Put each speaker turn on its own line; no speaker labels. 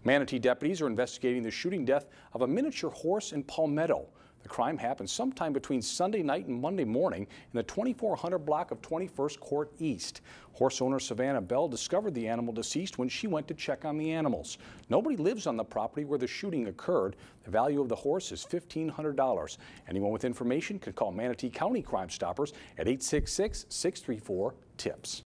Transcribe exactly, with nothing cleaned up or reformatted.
Manatee deputies are investigating the shooting death of a miniature horse in Palmetto. The crime happened sometime between Sunday night and Monday morning in the twenty-four hundred block of twenty-first Court East. Horse owner Savannah Bell discovered the animal deceased when she went to check on the animals. Nobody lives on the property where the shooting occurred. The value of the horse is fifteen hundred dollars. Anyone with information can call Manatee County Crime Stoppers at eight six six, six three four, TIPS.